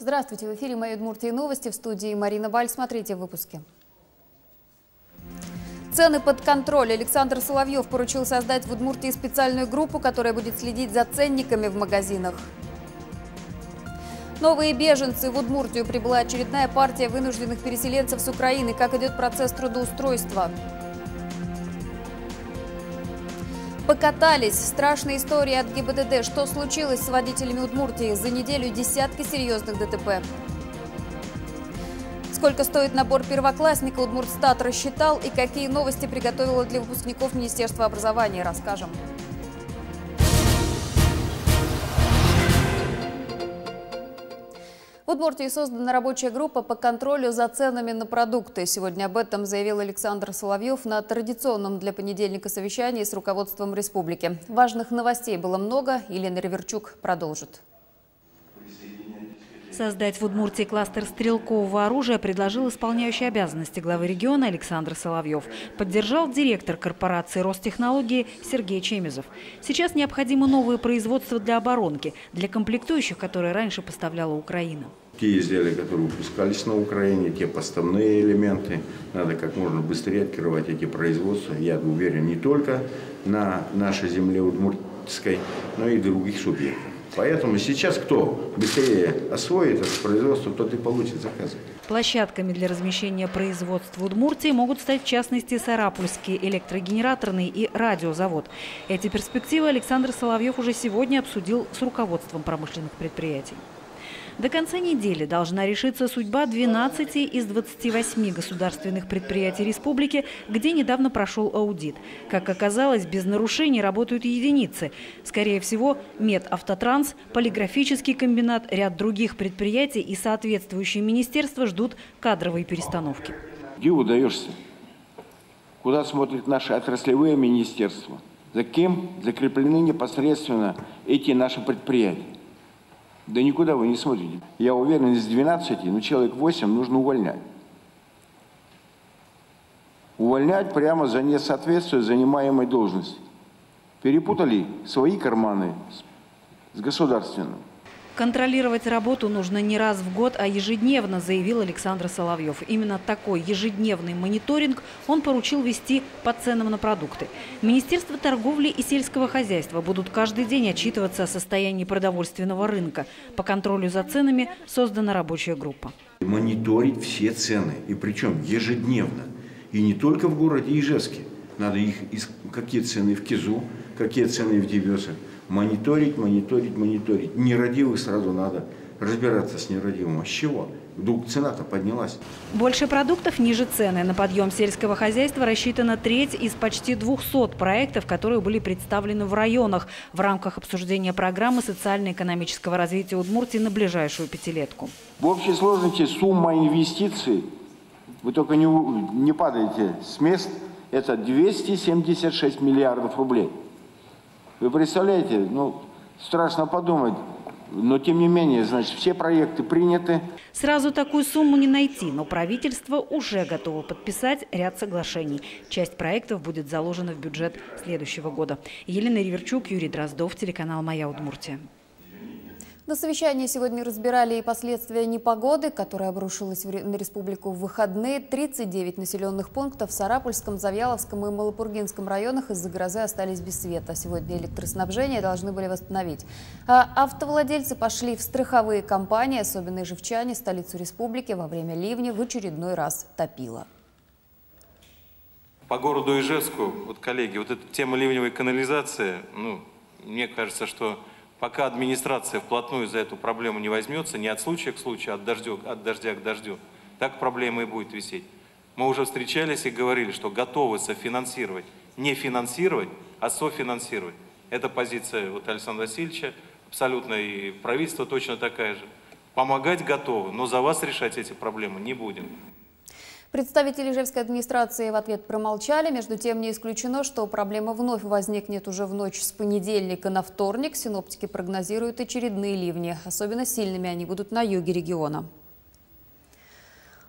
Здравствуйте, в эфире «Моя Удмуртия» новости, в студии Марина Баль. Смотрите в выпуске. Цены под контроль. Александр Соловьев поручил создать в Удмуртии специальную группу, которая будет следить за ценниками в магазинах. Новые беженцы. В Удмуртию прибыла очередная партия вынужденных переселенцев с Украины. Как идет процесс трудоустройства? Покатались. Страшная история от ГИБДД. Что случилось с водителями Удмуртии? За неделю десятки серьезных ДТП. Сколько стоит набор первоклассника, Удмуртстат рассчитал, и какие новости приготовило для выпускников Министерства образования, расскажем. В Удмуртии создана рабочая группа по контролю за ценами на продукты. Сегодня об этом заявил Александр Соловьев на традиционном для понедельника совещании с руководством республики. Важных новостей было много. Елена Реверчук продолжит. Создать в Удмуртии кластер стрелкового оружия предложил исполняющий обязанности главы региона Александр Соловьев. Поддержал директор корпорации Ростехнологии Сергей Чемезов. Сейчас необходимо новое производство для оборонки, для комплектующих, которые раньше поставляла Украина. Те изделия, которые выпускались на Украине, те поставные элементы, надо как можно быстрее открывать эти производства. Я уверен, не только на нашей земле удмуртской, но и других субъектов. Поэтому сейчас кто быстрее освоит это производство, тот и получит заказы. Площадками для размещения производств в Удмуртии могут стать, в частности, Сарапульский электрогенераторный и радиозавод. Эти перспективы Александр Соловьев уже сегодня обсудил с руководством промышленных предприятий. До конца недели должна решиться судьба 12 из 28 государственных предприятий республики, где недавно прошел аудит. Как оказалось, без нарушений работают единицы. Скорее всего, Медавтотранс, полиграфический комбинат, ряд других предприятий и соответствующие министерства ждут кадровой перестановки. Где удаешься? Куда смотрят наши отраслевые министерства? За кем закреплены непосредственно эти наши предприятия? Да никуда вы не смотрите. Я уверен, из 12, человек 8 нужно увольнять. Увольнять прямо за несоответствие занимаемой должности. Перепутали свои карманы с государственным. Контролировать работу нужно не раз в год, а ежедневно, заявил Александр Соловьев. Именно такой ежедневный мониторинг он поручил вести по ценам на продукты. Министерство торговли и сельского хозяйства будут каждый день отчитываться о состоянии продовольственного рынка. По контролю за ценами создана рабочая группа. Мониторить все цены, и причем ежедневно. И не только в городе Ижевске. Надо какие цены в Кизу, какие цены в Девёсе. Мониторить. Нерадивых сразу надо разбираться с нерадивым. А с чего? Вдруг цена-то поднялась. Больше продуктов, ниже цены. На подъем сельского хозяйства рассчитана треть из почти 200 проектов, которые были представлены в районах в рамках обсуждения программы социально-экономического развития Удмуртии на ближайшую пятилетку. В общей сложности сумма инвестиций, вы только не падаете с мест, это 276 миллиардов рублей. Вы представляете, страшно подумать, но тем не менее, значит, все проекты приняты. Сразу такую сумму не найти, но правительство уже готово подписать ряд соглашений. Часть проектов будет заложена в бюджет следующего года. Елена Реверчук, Юрий Дроздов, телеканал «Моя Удмуртия». На совещании сегодня разбирали и последствия непогоды, которая обрушилась на республику в выходные. 39 населенных пунктов в Сарапульском, Завьяловском и Малопургинском районах из-за грозы остались без света. Сегодня электроснабжение должны были восстановить. А автовладельцы пошли в страховые компании, особенно ижевчане, столицу республики во время ливня в очередной раз топило. По городу Ижевску, коллеги, эта тема ливневой канализации, мне кажется, что пока администрация вплотную за эту проблему не возьмется, не от случая к случаю, от дождя к дождю, так проблема и будет висеть. Мы уже встречались и говорили, что готовы софинансировать, не финансировать, а софинансировать. Это позиция Александра Васильевича, абсолютно и правительство точно такая же. Помогать готовы, но за вас решать эти проблемы не будем. Представители ижевской администрации в ответ промолчали. Между тем, не исключено, что проблема вновь возникнет уже в ночь с понедельника на вторник. Синоптики прогнозируют очередные ливни. Особенно сильными они будут на юге региона.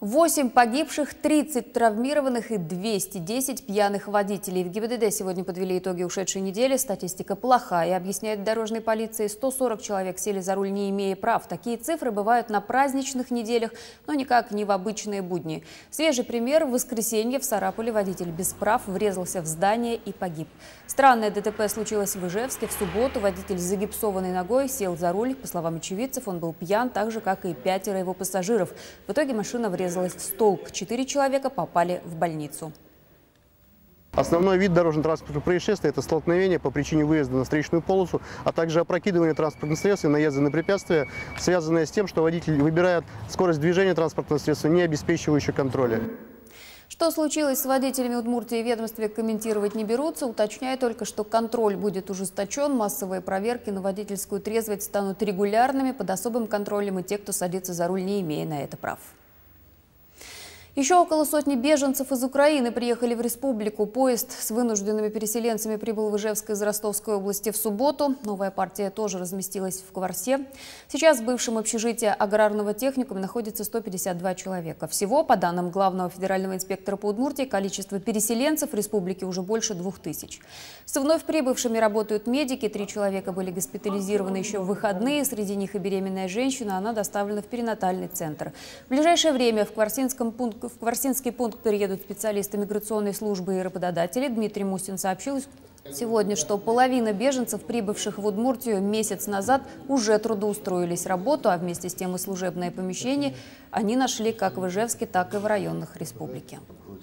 8 погибших, 30 травмированных и 210 пьяных водителей. В ГИБДД сегодня подвели итоги ушедшей недели. Статистика плохая, объясняет дорожной полиции. 140 человек сели за руль, не имея прав. Такие цифры бывают на праздничных неделях, но никак не в обычные будни. Свежий пример: в воскресенье в Сарапуле водитель без прав врезался в здание и погиб. Странное ДТП случилось в Ижевске. В субботу водитель с загипсованной ногой сел за руль. По словам очевидцев, он был пьян, так же, как и 5 его пассажиров. В итоге машина врезалась в столб. 4 человека попали в больницу. Основной вид дорожно-транспортных происшествий – это столкновение по причине выезда на встречную полосу, а также опрокидывание транспортных средств и наезды на препятствия, связанные с тем, что водитель выбирает скорость движения транспортного средства, не обеспечивающую контроля. Что случилось с водителями Удмуртии, в ведомстве комментировать не берутся. Уточняя только, что контроль будет ужесточен, массовые проверки на водительскую трезвость станут регулярными, под особым контролем и те, кто садится за руль, не имея на это прав. Еще около сотни беженцев из Украины приехали в республику. Поезд с вынужденными переселенцами прибыл в Ижевск из Ростовской области в субботу. Новая партия тоже разместилась в Кварсе. Сейчас в бывшем общежитии аграрного техникума находится 152 человека. Всего, по данным главного федерального инспектора по Удмуртии, количество переселенцев в республике уже больше 2000. С вновь прибывшими работают медики. 3 человека были госпитализированы еще в выходные. Среди них и беременная женщина. Она доставлена в перинатальный центр. В ближайшее время в Кварсинский пункт приедут специалисты миграционной службы и работодатели. Дмитрий Мусин сообщил сегодня, что половина беженцев, прибывших в Удмуртию месяц назад, уже трудоустроились в работу, а вместе с тем и служебное помещение они нашли как в Ижевске, так и в районах республики.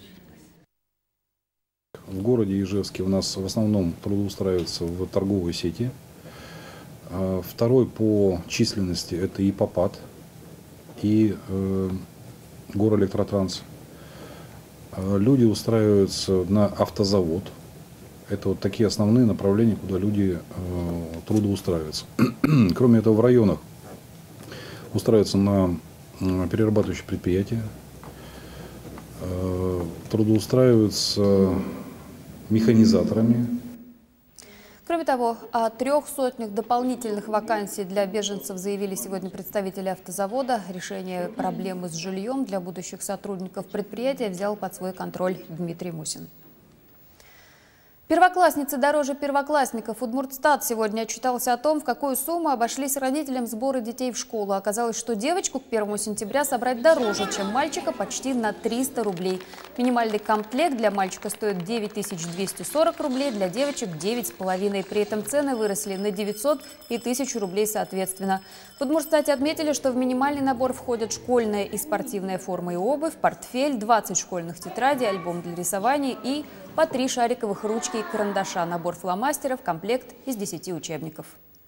В городе Ижевске у нас в основном трудоустраиваются в торговой сети. Второй по численности – это ИПАПАТ и Горэлектротранс. Люди устраиваются на автозавод. Это вот такие основные направления, куда люди трудоустраиваются. Кроме этого, в районах устраиваются на перерабатывающие предприятия, трудоустраиваются механизаторами. Кроме того, о 300 дополнительных вакансий для беженцев заявили сегодня представители автозавода. Решение проблемы с жильем для будущих сотрудников предприятия взял под свой контроль Дмитрий Мусин. Первоклассницы дороже первоклассников. Удмуртстат сегодня отчитался о том, в какую сумму обошлись родителям сборы детей в школу. Оказалось, что девочку к 1 сентября собрать дороже, чем мальчика, почти на 300 рублей. Минимальный комплект для мальчика стоит 9240 рублей, для девочек 9,5. При этом цены выросли на 900 и 1000 рублей соответственно. В Удмуртстате отметили, что в минимальный набор входят школьная и спортивная форма и обувь, портфель, 20 школьных тетрадей, альбом для рисования и по 3 шариковых ручки и карандаша, набор фломастеров, комплект из 10 учебников.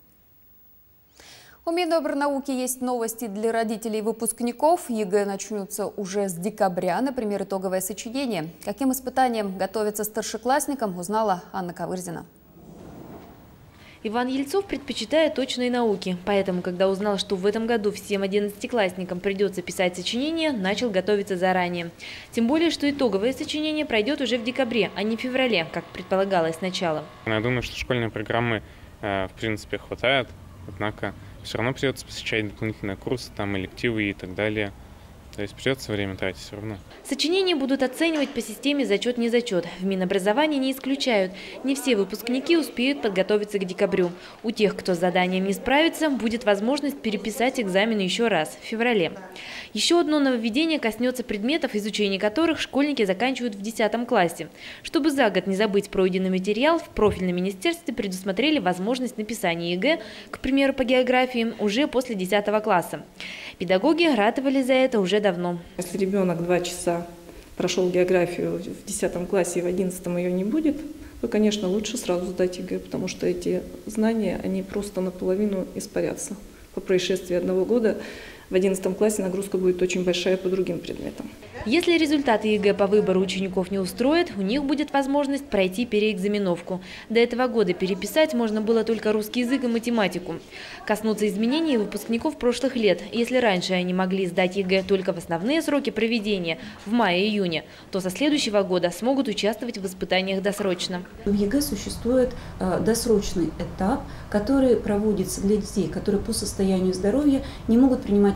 У Минобрнауки есть новости для родителей и выпускников. ЕГЭ начнутся уже с декабря, например, итоговое сочинение. Каким испытаниям готовятся старшеклассникам, узнала Анна Ковырзина. Иван Ельцов предпочитает точные науки, поэтому, когда узнал, что в этом году всем 11-классникам придется писать сочинение, начал готовиться заранее. Тем более, что итоговое сочинение пройдет уже в декабре, а не в феврале, как предполагалось сначала. Я думаю, что школьной программы в принципе хватает, однако все равно придется посещать дополнительные курсы, там элективы и так далее. То есть придется время тратить все равно. Сочинения будут оценивать по системе зачет-незачет. В Минобразовании не исключают. Не все выпускники успеют подготовиться к декабрю. У тех, кто с заданием не справится, будет возможность переписать экзамен еще раз, в феврале. Еще одно нововведение коснется предметов, изучение которых школьники заканчивают в 10 классе. Чтобы за год не забыть пройденный материал, в профильном министерстве предусмотрели возможность написания ЕГЭ, к примеру, по географии, уже после 10 класса. Педагоги ратовали за это уже давно. Если ребенок 2 часа прошел географию в 10 классе и в 11 ее не будет, то, конечно, лучше сразу сдать ЕГЭ, потому что эти знания, они просто наполовину испарятся. По происшествии 1 года в 11 классе нагрузка будет очень большая по другим предметам. Если результаты ЕГЭ по выбору учеников не устроят, у них будет возможность пройти переэкзаменовку. До этого года переписать можно было только русский язык и математику. Коснутся изменений выпускников прошлых лет. Если раньше они могли сдать ЕГЭ только в основные сроки проведения, в мае-июне, то со следующего года смогут участвовать в испытаниях досрочно. В ЕГЭ существует досрочный этап, который проводится для детей, которые по состоянию здоровья не могут принимать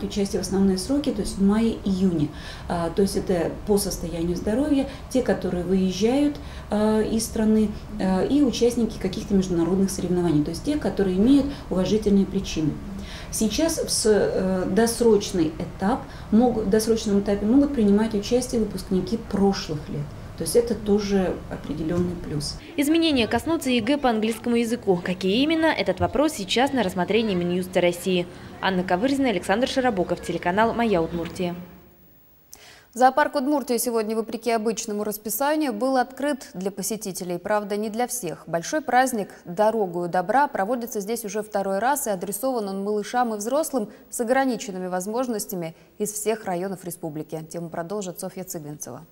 участие в основные сроки, то есть в мае-июне. То есть это по состоянию здоровья, те, которые выезжают из страны, и участники каких-то международных соревнований, то есть те, которые имеют уважительные причины. Сейчас в досрочном этапе могут принимать участие выпускники прошлых лет. То есть это тоже определенный плюс. Изменения коснутся ЕГЭ по английскому языку. Какие именно, этот вопрос сейчас на рассмотрении Минюста России. Анна Ковырзина, Александр Широбоков, телеканал «Моя Удмуртия». Зоопарк Удмуртии сегодня, вопреки обычному расписанию, был открыт для посетителей. Правда, не для всех. Большой праздник «Дорогою добра» проводится здесь уже второй раз, и адресован он малышам и взрослым с ограниченными возможностями из всех районов республики. Тему продолжит Софья Цыгвинцева.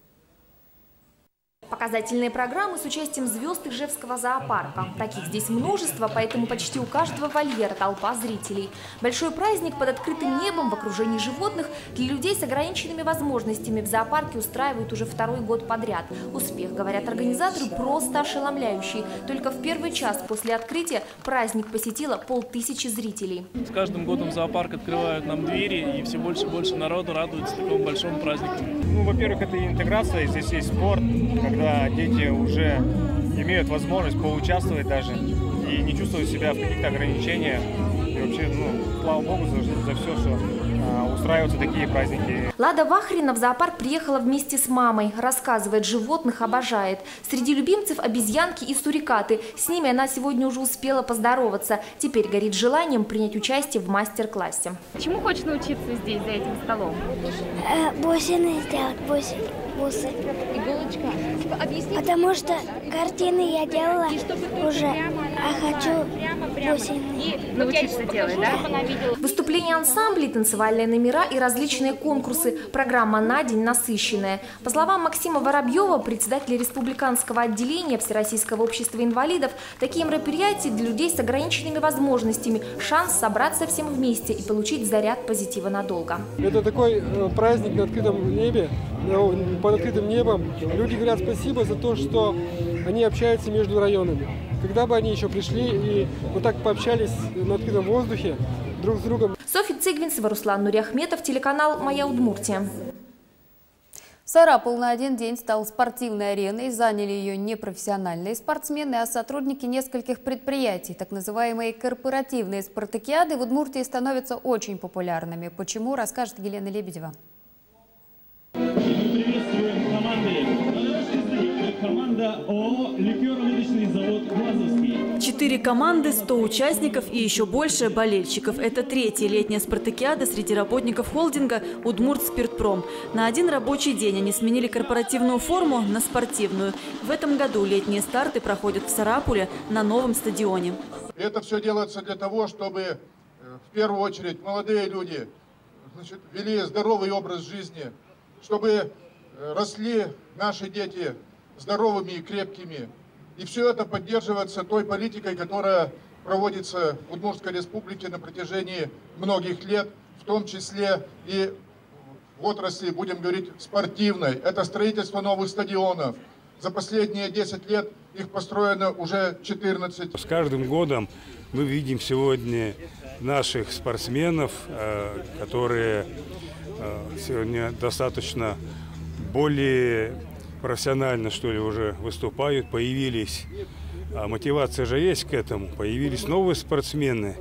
Показательные программы с участием звезд Ижевского зоопарка. Таких здесь множество, поэтому почти у каждого вольера толпа зрителей. Большой праздник под открытым небом в окружении животных для людей с ограниченными возможностями в зоопарке устраивают уже второй год подряд. Успех, говорят организаторы, просто ошеломляющий. Только в первый час после открытия праздник посетило 500 зрителей. С каждым годом зоопарк открывают нам двери, и все больше и больше народу радуется такому большому празднику. Ну, во-первых, это интеграция, здесь есть спорт, когда дети уже имеют возможность поучаствовать даже и не чувствуют себя в каких-то ограничениях. И вообще, слава богу за все, что устраиваются такие праздники. Лада Вахрина в зоопарк приехала вместе с мамой. Рассказывает, животных обожает. Среди любимцев обезьянки и сурикаты. С ними она сегодня уже успела поздороваться. Теперь горит желанием принять участие в мастер-классе. Чему хочешь научиться здесь, за этим столом? Бусины сделать, бусы. Иголочка. Объясни. Потому что картины я делала уже, а хочу бусины. Научиться делать, да? Выступления ансамблей, танцевальные номера и различные конкурсы. Программа на день насыщенная. По словам Максима Воробьева, председателя республиканского отделения Всероссийского общества инвалидов, такие мероприятия для людей с ограниченными возможностями – шанс собраться всем вместе и получить заряд позитива надолго. Это такой праздник на открытом небе, под открытым небом. Люди говорят спасибо за то, что они общаются между районами. Когда бы они еще пришли и вот так пообщались на открытом воздухе друг с другом. Софья Цыгвинцева, Руслан Нуряхметов, телеканал «Моя Удмуртия». Сарапул на один день стал спортивной ареной. Заняли ее не профессиональные спортсмены, а сотрудники нескольких предприятий. Так называемые корпоративные спартакиады в Удмуртии становятся очень популярными. Почему, расскажет Елена Лебедева. Команда ООО «Ликеро-водочный завод Глазовский». 4 команды, 100 участников и еще больше болельщиков. Это третья летняя спартакиада среди работников холдинга «Удмуртспиртпром». На один рабочий день они сменили корпоративную форму на спортивную. В этом году летние старты проходят в Сарапуле на новом стадионе. Это все делается для того, чтобы в первую очередь молодые люди вели здоровый образ жизни, чтобы росли наши дети здоровыми и крепкими. И все это поддерживается той политикой, которая проводится в Удмуртской республике на протяжении многих лет, в том числе и в отрасли, будем говорить, спортивной. Это строительство новых стадионов. За последние 10 лет их построено уже 14. С каждым годом мы видим сегодня наших спортсменов, которые сегодня достаточно более профессионально, что ли, уже выступают, появились, а мотивация же есть к этому, появились новые спортсмены,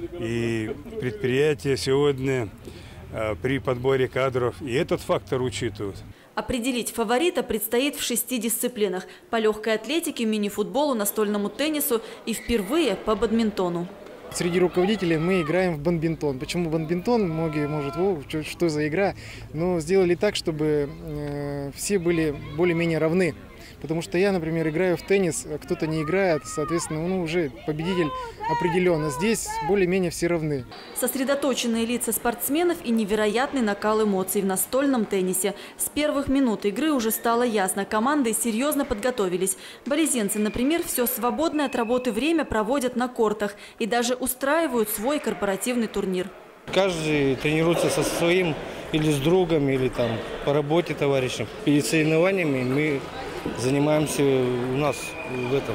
и предприятия сегодня при подборе кадров и этот фактор учитывают. Определить фаворита предстоит в 6 дисциплинах – по легкой атлетике, мини-футболу, настольному теннису и впервые по бадминтону. Среди руководителей мы играем в бадминтон. Почему бадминтон? Многие могут, что за игра? Но сделали так, чтобы все были более-менее равны. Потому что я, например, играю в теннис, а кто-то не играет, соответственно, уже победитель определен. А здесь более-менее все равны. Сосредоточенные лица спортсменов и невероятный накал эмоций в настольном теннисе. С первых минут игры уже стало ясно, команды серьезно подготовились. Болезенцы, например, все свободное от работы время проводят на кортах и даже устраивают свой корпоративный турнир. Каждый тренируется со своим или с другом, или там по работе товарищем. Перед соревнованиями мы занимаемся у нас в этом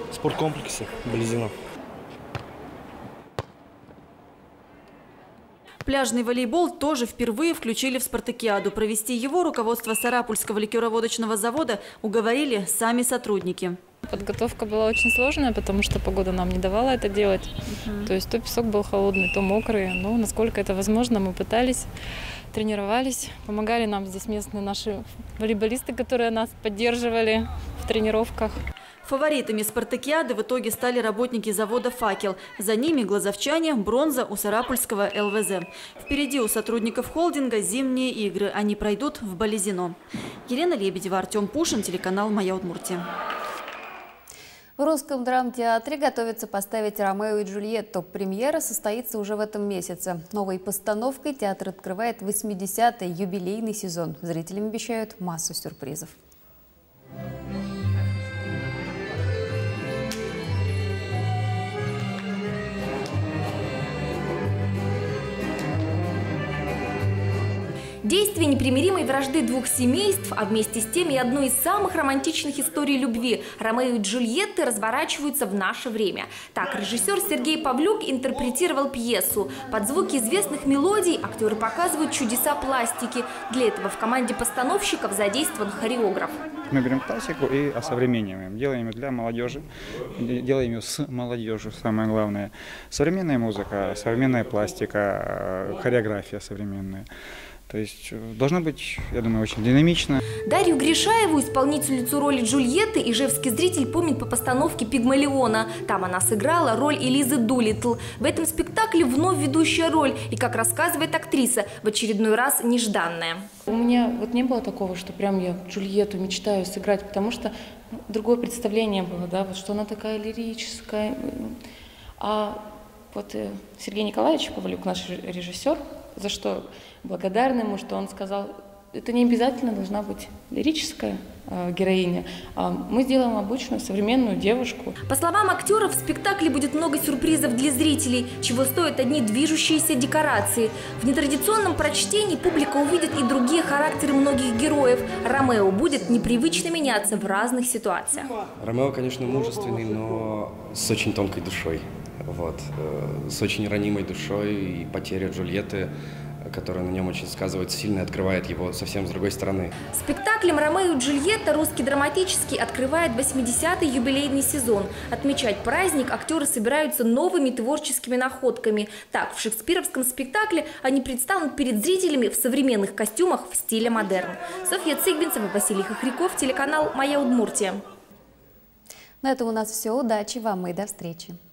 спорткомплексе Близина. Пляжный волейбол тоже впервые включили в спартакиаду. Провести его руководство Сарапульского ликероводочного завода уговорили сами сотрудники. Подготовка была очень сложная, потому что погода нам не давала это делать. То есть то песок был холодный, то мокрый. Но насколько это возможно, мы пытались, тренировались. Помогали нам здесь местные наши волейболисты, которые нас поддерживали в тренировках. Фаворитами спартакиады в итоге стали работники завода «Факел». За ними глазовчане, бронза у Сарапульского ЛВЗ. Впереди у сотрудников холдинга зимние игры. Они пройдут в Болезино. Елена Лебедева, Артем Пушин, телеканал «Моя Удмуртия». В Русском драмтеатре готовятся поставить «Ромео и Джульетту». Премьера состоится уже в этом месяце. Новой постановкой театр открывает 80-й юбилейный сезон. Зрителям обещают массу сюрпризов. Действие непримиримой вражды двух семейств, а вместе с тем и одной из самых романтичных историй любви – Ромео и Джульетты разворачиваются в наше время. Так режиссер Сергей Павлюк интерпретировал пьесу. Под звуки известных мелодий актеры показывают чудеса пластики. Для этого в команде постановщиков задействован хореограф. Мы берем классику и осовремениваем. Делаем ее для молодежи, делаем ее с молодежью, самое главное. Современная музыка, современная пластика, хореография современная. То есть должно быть, я думаю, очень динамично. Дарью Гришаеву, исполнительницу роли Джульетты, ижевский зритель помнит по постановке «Пигмалиона». Там она сыграла роль Элизы Дулиттл. В этом спектакле вновь ведущая роль и, как рассказывает актриса, в очередной раз нежданная. У меня вот не было такого, что прям я Джульетту мечтаю сыграть, потому что другое представление было, да, вот что она такая лирическая. А вот Сергей Николаевич Павлюк, наш режиссер, за что благодарны ему, что он сказал, это не обязательно должна быть лирическая героиня, а мы сделаем обычную современную девушку. По словам актеров, в спектакле будет много сюрпризов для зрителей, чего стоят одни движущиеся декорации. В нетрадиционном прочтении публика увидит и другие характеры многих героев. Ромео будет непривычно меняться в разных ситуациях. Ромео, конечно, мужественный, но с очень тонкой душой. Вот, с очень ранимой душой, и потеря Джульетты, которая на нем очень сказывается, сильно открывает его совсем с другой стороны. Спектаклем «Ромео и Джульетта» русский драматический открывает 80-й юбилейный сезон. Отмечать праздник актеры собираются новыми творческими находками. Так, в шекспировском спектакле они предстанут перед зрителями в современных костюмах в стиле модерн. Софья Цигбинцева, Василий Хохряков, телеканал «Моя Удмуртия». На этом у нас все. Удачи вам и до встречи.